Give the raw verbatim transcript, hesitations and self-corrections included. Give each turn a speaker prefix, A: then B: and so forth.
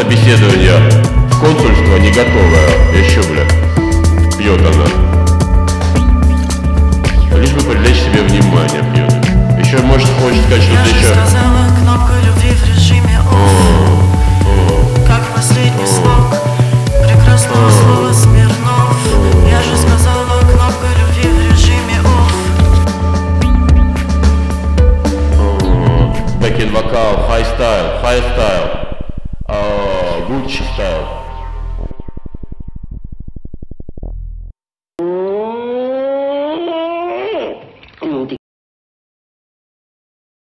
A: собеседование в консульство не готовая. Еще, бля, пьет она. Лишь бы привлечь себе внимание, пьет. Еще, может, хочет сказать что-то еще.
B: Сказала кнопка любви в режиме off. Как последний слог прекрасного слова Смирнов. Я же сказала кнопка любви в режиме off.
A: Бэкин вокал, high style, high style, Gucci style.